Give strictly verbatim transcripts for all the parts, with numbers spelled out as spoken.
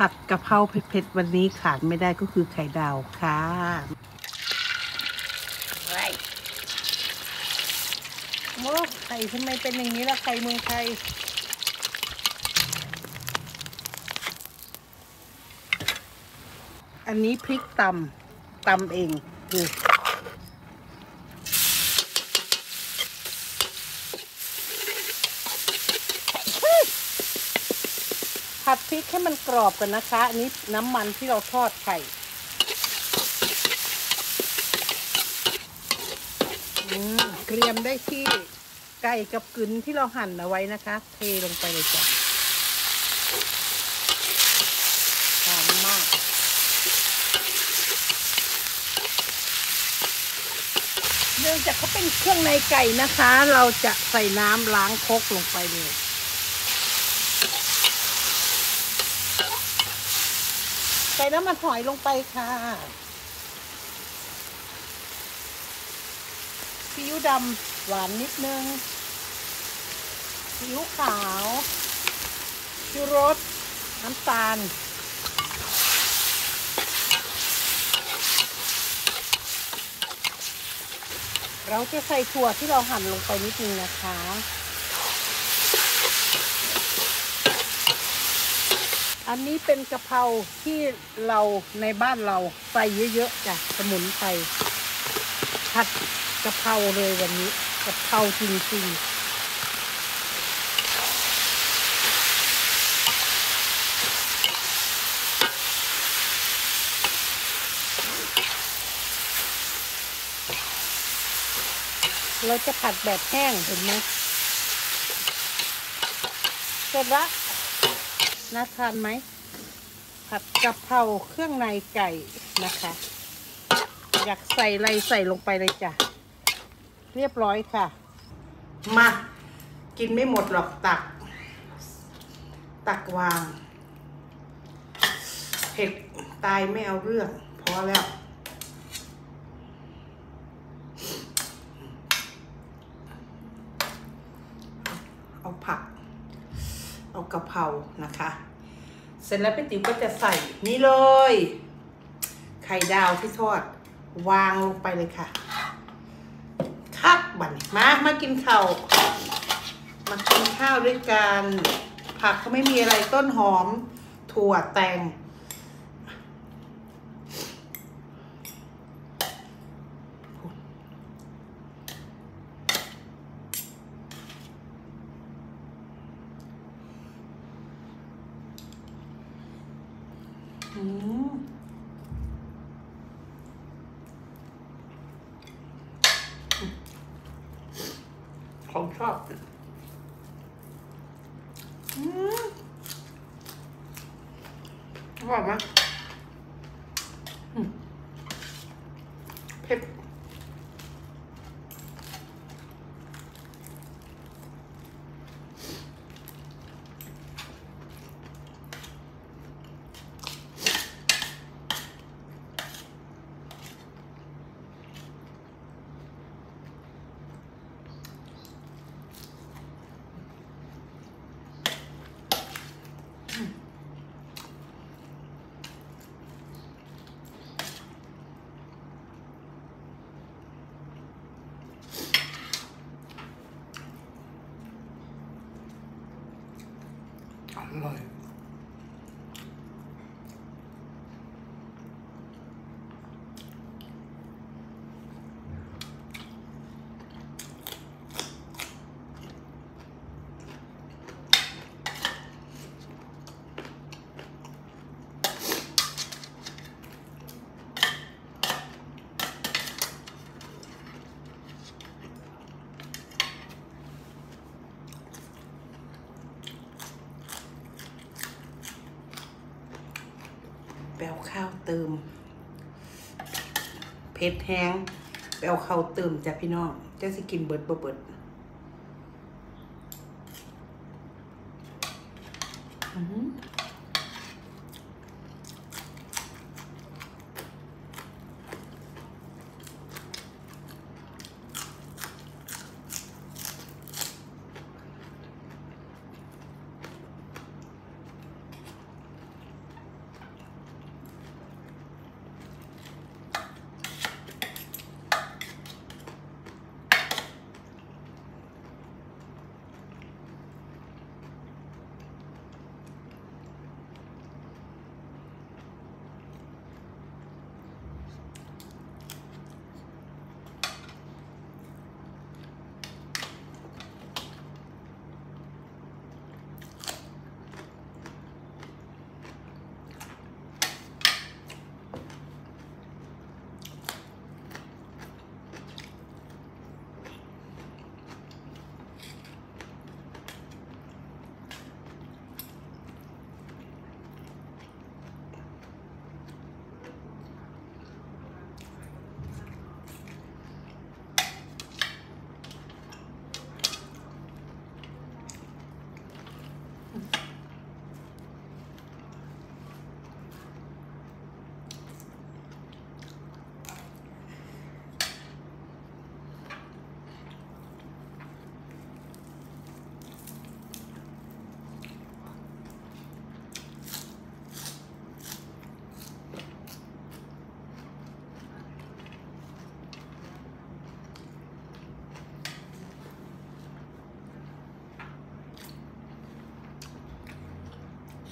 ผัดกะเพราเผ็ดๆวันนี้ขาดไม่ได้ก็คือไข่ดาวค่ะโอ้ไข่ทำไมเป็นอย่างนี้ล่ะไข่เมืองไทยอันนี้พริกตำตำเองดูผัดพริกให้มันกรอบกันนะคะอันนี้น้ำมันที่เราทอดไข่เกรียมได้ที่ไก่กับกึ๋นที่เราหั่นเอาไว้นะคะเทลงไปเลยจ้ะหอมมากเนื่องจากเขาเป็นเครื่องในไก่นะคะเราจะใส่น้ำล้างครกลงไปเลยใส่น้ำมันหอยลงไปค่ะซีอิ๊วดำหวานนิดนึงซีอิ๊วขาวชูรสน้ำตาลเราจะใส่ถั่วที่เราหั่นลงไปนิดนึงนะคะอันนี้เป็นกะเพราที่เราในบ้านเราใส่เยอะๆจ้ะสมุนไพรผัดกะเพราเลยวันนี้กะเพราจริงๆเราจะผัดแบบแห้งเห็นไหมเสร็จละน่าทานไหมผัดกะเพราเครื่องในไก่นะคะอยากใส่อะไรใส่ลงไปเลยจ้ะเรียบร้อยค่ะมากินไม่หมดหรอกตักตักวางเผ็ดตายไม่เอาเรื่องพอแล้วเอาผักเอากะเพรานะคะเสร็จแล้วพี่ติ๋วก็จะใส่นี่เลยไข่ดาวที่ทอดวางลงไปเลยค่ะคักบั่นมามากินข้าวมากินข้าวด้วยกันผักเขาไม่มีอะไรต้นหอมถั่วแตงอืมของชอบอืมอร่อยมากเผ็ดอร่อยแปลวข้าวเติมเผ็ดแห้งแปลวข้าวเติมจ้ะพี่น้องจะสิกินเบิดบ่เบิดอือ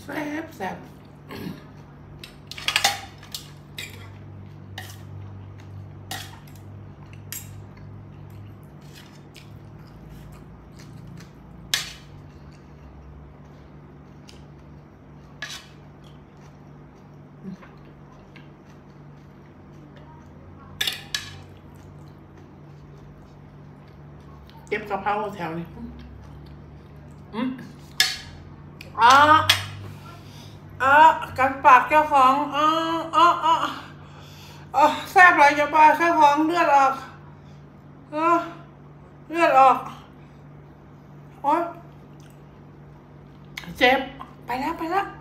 ซ่บแซ่บเก็บกะเพราแถวนี้อืมอ่ะอ่ะกันปากเจ้าของอ่ะอ่ะอ่ะอ่ะแซ่บไรจะปาเจ้าของเลือดออกเออเลือดออกโอ๊ยเจ็บไปแล้วไปแล้ว